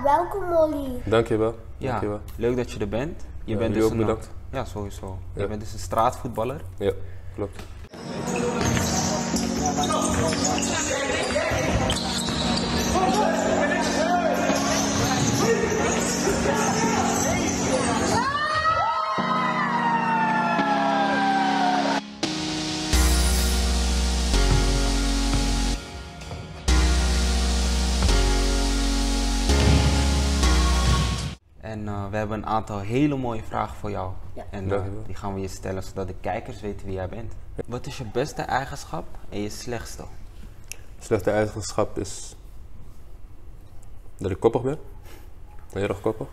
welkom Molly. Dankjewel. Ja, Dankjewel. leuk dat je er bent. Je bent jullie dus ook bedankt. Ja, sowieso. Ja. Je bent dus een straatvoetballer. Ja, klopt. En we hebben een aantal hele mooie vragen voor jou. Ja. En Dankjewel. die gaan we je stellen zodat de kijkers weten wie jij bent. Wat is je beste eigenschap en je slechtste? Slechte eigenschap is dat ik koppig ben. Heel erg koppig.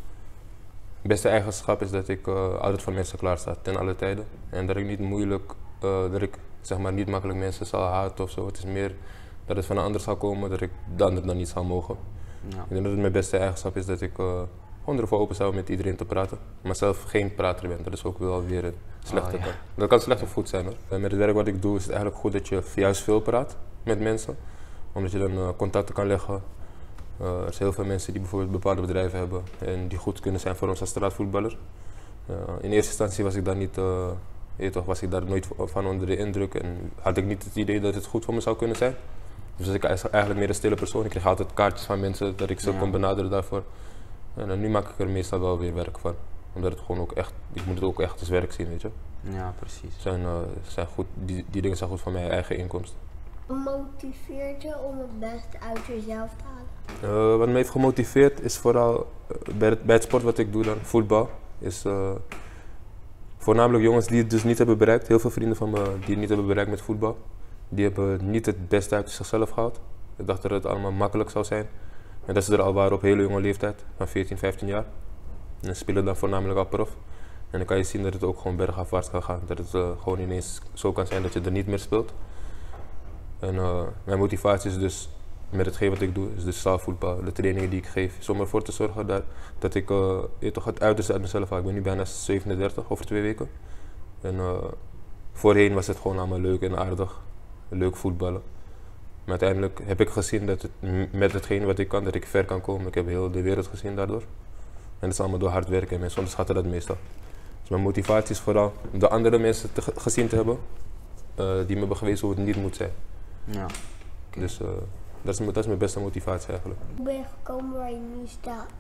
Beste eigenschap is dat ik altijd voor mensen klaar sta, ten alle tijden. En dat ik niet moeilijk, dat ik zeg maar niet makkelijk mensen zal haten of zo. Het is meer dat het van een ander zal komen, dat ik de ander dan niet zal mogen. Ja. Ik denk dat het mijn beste eigenschap is dat ik gewoon ervoor open sta om met iedereen te praten. Maar zelf geen prater ben, dat is ook wel weer een slechte ja. kant. Dat kan slecht of goed zijn hoor. En met het werk wat ik doe is het eigenlijk goed dat je juist veel praat met mensen. Omdat je dan contacten kan leggen. Er zijn heel veel mensen die bijvoorbeeld bepaalde bedrijven hebben en die goed kunnen zijn voor ons als straatvoetballer. In eerste instantie was ik daar niet, was ik daar nooit van onder de indruk en had ik niet het idee dat het goed voor me zou kunnen zijn. Dus was ik eigenlijk meer een stille persoon. Ik kreeg altijd kaartjes van mensen dat ik ze kon benaderen daarvoor. En nu maak ik er meestal wel weer werk van. Omdat het gewoon ook echt, ik moet het ook echt als werk zien, weet je. Ja, precies. Zijn goed, die dingen zijn goed voor mijn eigen inkomsten. Wat motiveert je om het beste uit jezelf te halen? Wat me heeft gemotiveerd is vooral bij het sport wat ik doe dan, voetbal. Is voornamelijk jongens die het dus niet hebben bereikt. Heel veel vrienden van me die het niet hebben bereikt met voetbal. Die hebben niet het beste uit zichzelf gehaald. Ik dacht dat het allemaal makkelijk zou zijn. En dat ze er al waren op hele jonge leeftijd, van 14, 15 jaar. En spelen dan voornamelijk al prof. En dan kan je zien dat het ook gewoon bergafwaarts kan gaan. Dat het gewoon ineens zo kan zijn dat je er niet meer speelt. En mijn motivatie is dus, met hetgeen wat ik doe, is dus zaalvoetbal, de trainingen die ik geef. Is om ervoor te zorgen dat ik toch het uiterste uit mezelf haal. Ik ben nu bijna 37, over 2 weken. En voorheen was het gewoon allemaal leuk en aardig. Leuk voetballen. Maar uiteindelijk heb ik gezien dat het, met hetgeen wat ik kan, dat ik ver kan komen. Ik heb heel de wereld gezien daardoor. En dat is allemaal door hard werken en mensen onderschatten dat meestal. Dus mijn motivatie is vooral om de andere mensen gezien te hebben die me hebben gewezen hoe het niet moet zijn. Ja. Dus dat is mijn beste motivatie eigenlijk. Hoe ben je gekomen waar je nu staat?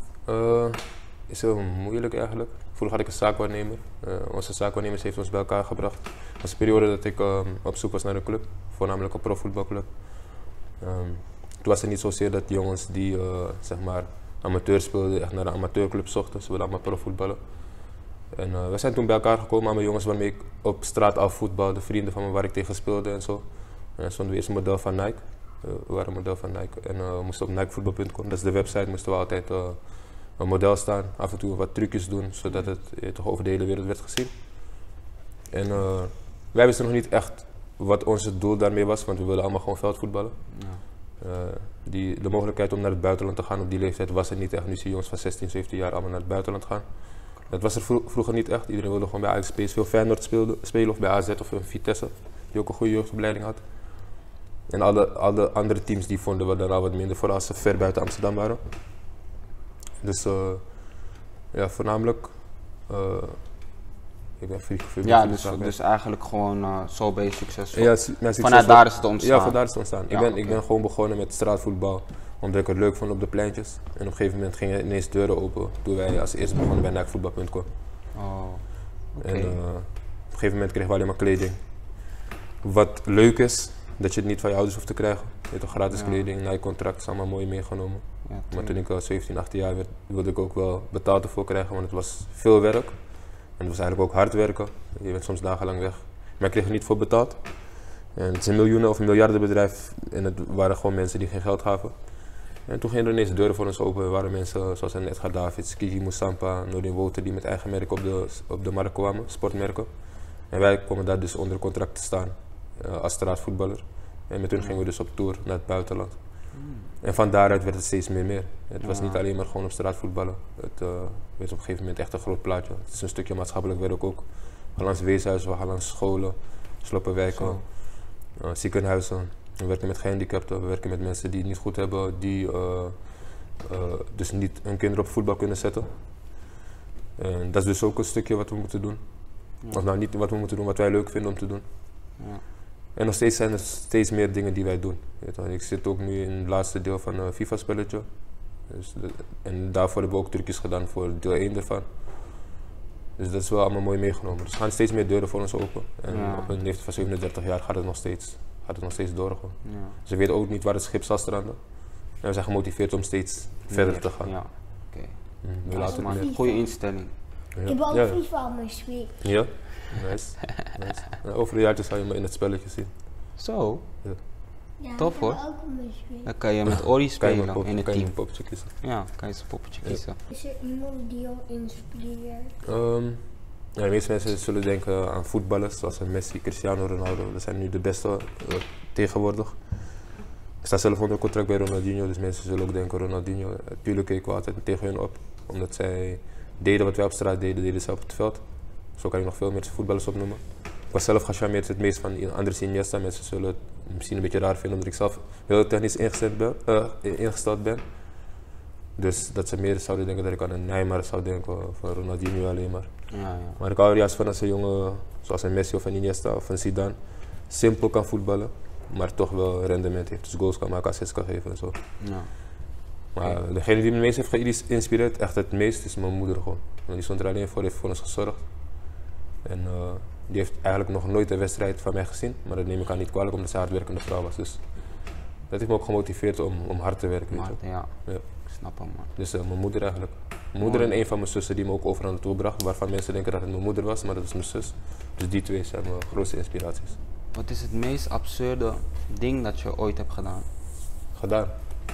Is heel moeilijk eigenlijk. Vroeger had ik een zaakwaarnemer. Onze zaakwaarnemers heeft ons bij elkaar gebracht. Het was een periode dat ik op zoek was naar een club, voornamelijk een profvoetbalclub. Toen was het niet zozeer dat jongens die zeg maar amateur speelden echt naar een amateurclub zochten. Ze wilden allemaal profvoetballen. En we zijn toen bij elkaar gekomen, allemaal jongens waarmee ik op straat al voetbalde, vrienden van me waar ik tegen speelde en zo. En stonden we eerst een model van Nike. We waren een model van Nike en we moesten op nikevoetbal.com, dat is de website, moesten we altijd een model staan, af en toe wat trucjes doen, zodat het toch over de hele wereld werd gezien. En wij wisten nog niet echt wat ons doel daarmee was, want we wilden allemaal gewoon veldvoetballen. Ja. De mogelijkheid om naar het buitenland te gaan op die leeftijd was er niet echt. Nu zie je jongens van 16, 17 jaar allemaal naar het buitenland gaan. Dat was er vroeger niet echt. Iedereen wilde gewoon bij Ajax, PSV of Feyenoord spelen of bij AZ of Vitesse, die ook een goede jeugdopleiding had. En alle andere teams die vonden we daar al wat minder voor als ze ver buiten Amsterdam waren. Dus ja, voornamelijk. Ik ben Ja, dus eigenlijk gewoon zo ben je succesvol. Ja, vanuit daar is het ontstaan. Ja, vandaar is het ontstaan. Ja, ik ben gewoon begonnen met straatvoetbal, omdat ik het leuk vond op de pleintjes. En op een gegeven moment gingen ineens deuren open toen wij als eerste begonnen bij nikevoetbal.com. Oh, En op een gegeven moment kregen we alleen maar kleding. Wat leuk is, dat je het niet van je ouders hoeft te krijgen. Je hebt toch gratis kleding, Nike-contract is allemaal mooi meegenomen. Ja, maar toen ik 17, 18 jaar werd, wilde ik ook wel betaald ervoor krijgen, want het was veel werk. En het was eigenlijk ook hard werken. Je bent soms dagenlang weg. Maar ik kreeg er niet voor betaald. En het is een miljoenen- of miljardenbedrijf en het waren gewoon mensen die geen geld gaven. En toen gingen er ineens deuren voor ons open. Er waren mensen zoals Edgar Davids, Kiki Moussampa, Noordin Woter die met eigen merken op de markt kwamen, sportmerken. En wij kwamen daar dus onder contract te staan als straatvoetballer. En met hun gingen we dus op tour naar het buitenland. En van daaruit werd het steeds meer. Het was niet alleen maar gewoon op straat voetballen. Het werd op een gegeven moment echt een groot plaatje. Het is een stukje maatschappelijk werk ook. We gaan langs weeshuizen, we gaan langs scholen, sloppenwijken, ziekenhuizen. We werken met gehandicapten, we werken met mensen die het niet goed hebben, die dus niet hun kinderen op voetbal kunnen zetten. En dat is dus ook een stukje wat we moeten doen. Ja. Of nou niet wat we moeten doen, wat wij leuk vinden om te doen. Ja. En nog steeds zijn er steeds meer dingen die wij doen. Weet je wel. Ik zit ook nu in het laatste deel van een FIFA-spelletje. Dus en daarvoor hebben we ook trucjes gedaan voor deel 1 ervan. Dus dat is wel allemaal mooi meegenomen. Dus er gaan steeds meer deuren voor ons open. En op een leeftijd van 37 jaar gaat het nog steeds door. Gewoon. Ja. Ze weten ook niet waar het schip zal stranden. En we zijn gemotiveerd om steeds verder te gaan. Ja, oké. We Nice, laten man. het meer. Goeie instelling. Ja. Ik heb ook Ja. FIFA op mijn Switch. Ja, nice. Nice. En over een jaartje zal je me in het spelletje zien. Zo, Ja, Tof, ik hoor. heb ook op mijn Switch. dan kan je met Ori spelen in het kan je team. een poppetje kiezen. Ja, kan je zijn poppetje kiezen. Is er iemand die al inspireert? Ja, de meeste mensen zullen denken aan voetballers zoals Messi, Cristiano Ronaldo. Dat zijn nu de beste tegenwoordig. Ik sta zelf onder contract bij Ronaldinho, dus mensen zullen ook denken Ronaldinho. Tuurlijk keken we altijd tegen hun op, omdat zij deden wat wij op straat deden zij op het veld. Zo kan je nog veel meer voetballers opnoemen. Ik was zelf gecharmeerd het meest van Andres Iniesta. Mensen zullen het misschien een beetje raar vinden omdat ik zelf heel technisch ingesteld ben. Dus dat ze meer zouden denken dat ik aan een Neymar zou denken of een Ronaldinho alleen maar. Ja. Maar ik hou er juist van als een jongen zoals een Messi of een Iniesta of een Zidane simpel kan voetballen, maar toch wel rendement heeft. Dus goals kan maken, assists kan geven en zo. Ja. Maar degene die me het meest heeft geïnspireerd, echt het meest, is mijn moeder gewoon. Want die stond er alleen voor, heeft voor ons gezorgd. En die heeft eigenlijk nog nooit een wedstrijd van mij gezien, maar dat neem ik haar niet kwalijk omdat ze een hardwerkende vrouw was. Dus dat heeft me ook gemotiveerd om hard te werken. Weet je. Ja. Ja. Ik snap hem, man. Dus mijn moeder eigenlijk. Mijn moeder en een van mijn zussen die me ook overal naartoe bracht, waarvan mensen denken dat het mijn moeder was, maar dat is mijn zus. Dus die twee zijn mijn grootste inspiraties. Wat is het meest absurde ding dat je ooit hebt gedaan? Gedaan.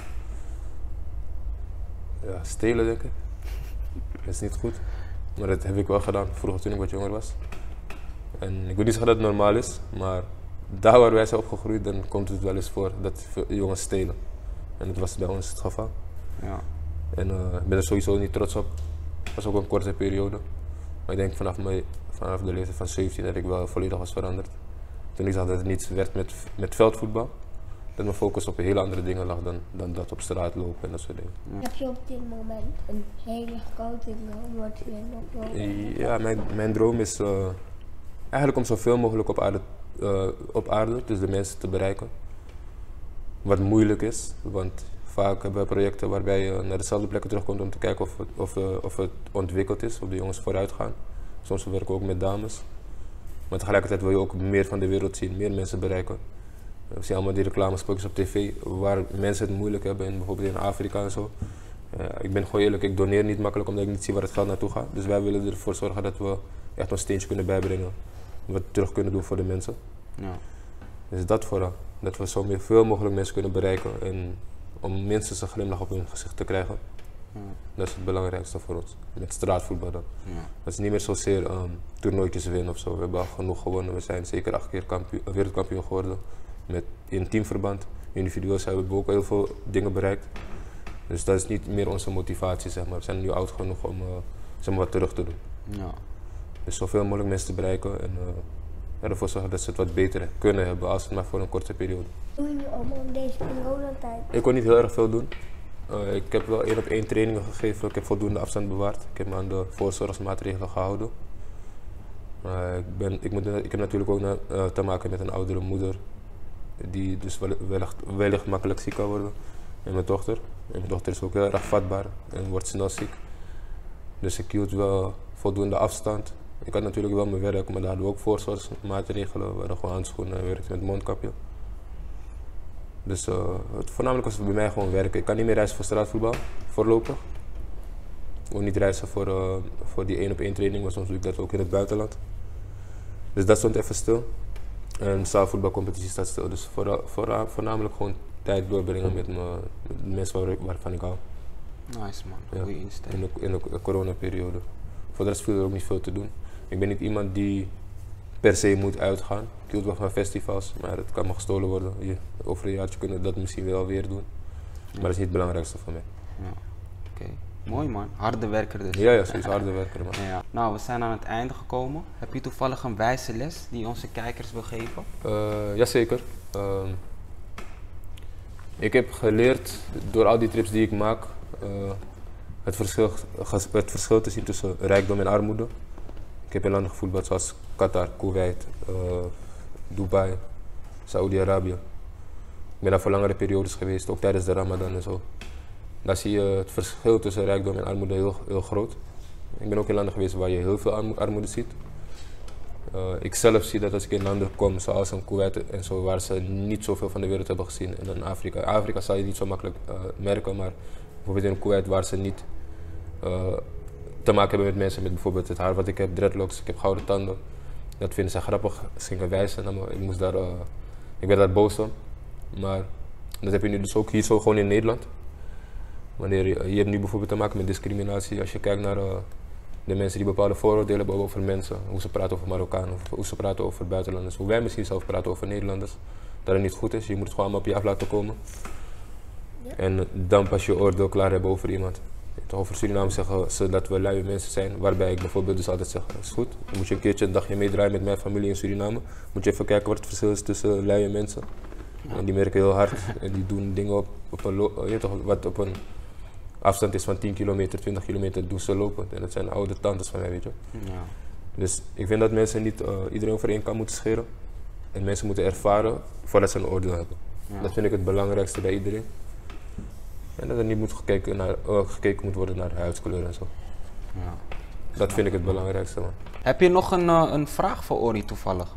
Ja, stelen denk ik. Dat is niet goed. Maar dat heb ik wel gedaan vroeger toen ik wat jonger was. En ik wil niet zeggen dat het normaal is, maar daar waar wij zijn opgegroeid, dan komt het wel eens voor dat veel jongens stelen. En dat was bij ons het geval. Ja. En ik ben er sowieso niet trots op. Dat was ook een korte periode. Maar ik denk vanaf de leeftijd van 17 dat ik wel volledig was veranderd. Toen ik zag dat het niets werd met veldvoetbal, dat mijn focus op hele andere dingen lag dan dat op straat lopen en dat soort dingen. Heb je op dit moment een hele grote droom wat je nog wil? Ja, mijn droom is eigenlijk om zoveel mogelijk op aarde, dus de mensen te bereiken. Wat moeilijk is, want vaak hebben we projecten waarbij je naar dezelfde plekken terugkomt om te kijken of het ontwikkeld is, of de jongens vooruit gaan. Soms werken we ook met dames. Maar tegelijkertijd wil je ook meer van de wereld zien, meer mensen bereiken. We zien allemaal die reclamespotjes op tv waar mensen het moeilijk hebben, bijvoorbeeld in Afrika en zo. Ik ben gewoon eerlijk, ik doneer niet makkelijk omdat ik niet zie waar het geld naartoe gaat. Dus wij willen ervoor zorgen dat we echt een steentje kunnen bijbrengen. Wat we terug kunnen doen voor de mensen. Ja. Dus dat vooral. Dat we zoveel mogelijk mensen kunnen bereiken en om minstens een glimlach op hun gezicht te krijgen. Ja. Dat is het belangrijkste voor ons. Met straatvoetbal dan. Ja. Dat is niet meer zozeer toernooitjes winnen of zo. We hebben al genoeg gewonnen. We zijn zeker 8 keer wereldkampioen geworden. In teamverband. Individueel hebben we ook heel veel dingen bereikt. Dus dat is niet meer onze motivatie, zeg maar. We zijn nu oud genoeg om zeg maar, wat terug te doen. Ja. Dus zoveel mogelijk mensen te bereiken en ervoor zorgen dat ze het wat beter kunnen hebben, als het maar voor een korte periode. Doe je nu allemaal in deze coronatijd? Ik kon niet heel erg veel doen. Ik heb wel 1-op-1 trainingen gegeven. Ik heb voldoende afstand bewaard. Ik heb me aan de voorzorgsmaatregelen gehouden. Ik heb natuurlijk ook te maken met een oudere moeder, die dus wellicht makkelijk ziek kan worden. En mijn dochter. En mijn dochter is ook heel erg vatbaar en wordt snel ziek. Dus ik hield wel voldoende afstand. Ik had natuurlijk wel mijn werk, maar daar hadden we ook voorzorgsmaatregelen. We hadden gewoon handschoenen en werkte met mondkapje. Dus voornamelijk was het bij mij gewoon werken. Ik kan niet meer reizen voor straatvoetbal, voorlopig. Ik wil niet reizen voor die 1-op-1 training, maar soms doe ik dat ook in het buitenland. Dus dat stond even stil. En zaalvoetbalcompetitie staat stil. Dus voornamelijk gewoon tijd doorbrengen met de mensen waarvan ik hou. Nice, man. Ja. Goeie instelling. In de coronaperiode. Voor de rest viel er ook niet veel te doen. Ik ben niet iemand die per se moet uitgaan. Ik hield wel van festivals, maar het kan me gestolen worden. Over een jaartje kunnen we dat misschien wel weer doen. Maar dat is niet het belangrijkste voor mij. Ja. Oké. Mooi, man. Harde werker dus. Ja, sowieso harde werker. Man. Ja. Nou, we zijn aan het einde gekomen. Heb je toevallig een wijze les die onze kijkers wil geven? Jazeker. Ik heb geleerd door al die trips die ik maak het verschil te zien tussen rijkdom en armoede. Ik heb in landen gevoetbald zoals Qatar, Kuwait, Dubai, Saoedi-Arabië. Ik ben daar voor langere periodes geweest, ook tijdens de Ramadan en zo. Daar zie je het verschil tussen rijkdom en armoede heel groot. Ik ben ook in landen geweest waar je heel veel armoede ziet. Ik zelf zie dat als ik in landen kom, zoals in Kuwait en zo, waar ze niet zoveel van de wereld hebben gezien. En in Afrika. Afrika zal je niet zo makkelijk merken, maar bijvoorbeeld in Kuwait, waar ze niet te maken hebben met mensen met bijvoorbeeld het haar wat ik heb, dreadlocks, ik heb gouden tanden. Dat vinden ze grappig, ze gingen wijzen naar me. Ik werd daar boos om. Maar dat heb je nu dus ook hier zo gewoon in Nederland. Wanneer je hebt nu bijvoorbeeld te maken met discriminatie als je kijkt naar de mensen die bepaalde vooroordelen hebben over mensen. Hoe ze praten over Marokkanen, of hoe ze praten over buitenlanders. Hoe wij misschien zelf praten over Nederlanders. Dat het niet goed is. Je moet het gewoon allemaal op je af laten komen. Ja. En dan pas je oordeel klaar hebben over iemand. Over Suriname zeggen ze dat we luie mensen zijn. Waarbij ik bijvoorbeeld dus altijd zeg, is goed. Dan moet je een keertje een dagje meedraaien met mijn familie in Suriname. Moet je even kijken wat het verschil is tussen luie mensen. Ja. En die werken heel hard. En die doen dingen wat op een afstand is van 10 kilometer, 20 kilometer, doen ze lopen. En dat zijn oude tantes van mij, weet je. Ja. Dus ik vind dat mensen niet iedereen over één kan moeten scheren. En mensen moeten ervaren voordat ze een oordeel hebben. Ja. Dat vind ik het belangrijkste bij iedereen. En dat er niet gekeken moet worden naar huidskleur en zo. Ja. Dat vind ik het belangrijkste, man. Heb je nog een vraag voor Ori toevallig?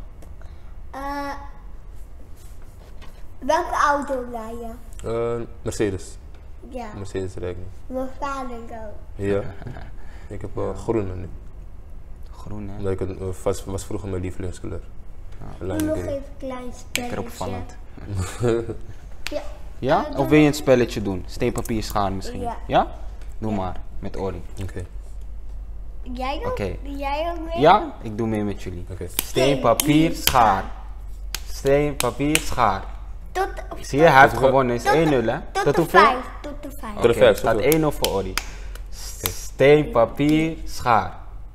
Welke auto rij je? Mercedes. Ja. Mercedes rijd ik niet. Mijn vader ook. Ja. Ik heb groene nu. Groen, hè? Omdat was vroeger mijn lievelingskleur. Ja. Nog even een klein spelletje. Lekker opvallend. Ja. Ja? Of wil je een spelletje doen? Steen, papier, schaar misschien? Ja? Ja? Doe maar, met Ori. Oké. Jij ook? Jij ook mee? Ja, ik doe mee met jullie. Steen, papier, schaar. Steen, papier, schaar. Zie je, hij heeft gewonnen. Het is 1-0, hè? Tot de 5. Tot de 5. Oké, het staat 1-0 voor Ori. Steen, papier, schaar.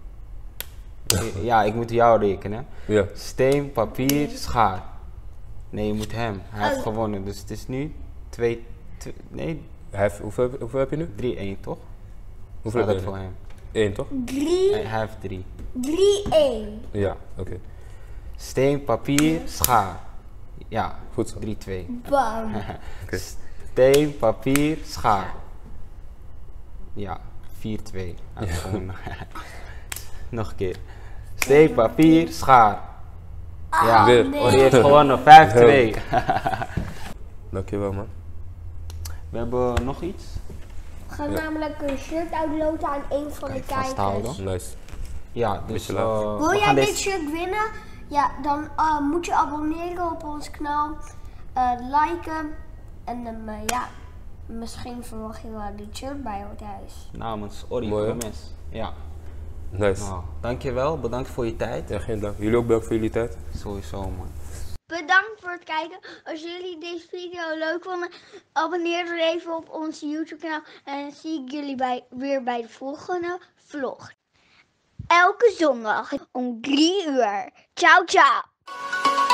Ja, ik moet jou rekenen. Ja. Steen, papier, schaar. Nee, je moet hem. Hij heeft gewonnen, dus het is nu 2... Nee. Hoeveel heb je nu? 3-1, toch? Hoeveel heb je voor hem? 1, toch? 3. Hij heeft 3. 3-1. Ja, oké. Steen, papier, schaar. Ja, goed zo. 3-2. Bam. Steen, papier, schaar. Ja, 4-2. Hij heeft gewonnen. Nog een keer. Steen, papier, schaar. Ja, Ori heeft gewonnen. 5-2. Dankjewel, man. We hebben nog iets. We gaan namelijk een shirt uitloten aan een van de kijkers. Nice. Ja, dus wil jij dit shirt winnen? Ja, dan moet je abonneren op ons kanaal, liken en ja, misschien verwacht je wel dit shirt bij jou thuis. Namens Ori Gomez. Ja. Nice. Nou, dankjewel, bedankt voor je tijd. Ja, geen dank. Jullie ook bedankt voor jullie tijd. Sowieso, man. Bedankt voor het kijken. Als jullie deze video leuk vonden, abonneer er even op ons YouTube kanaal. En dan zie ik jullie weer bij de volgende vlog. Elke zondag om 3 uur. Ciao, ciao.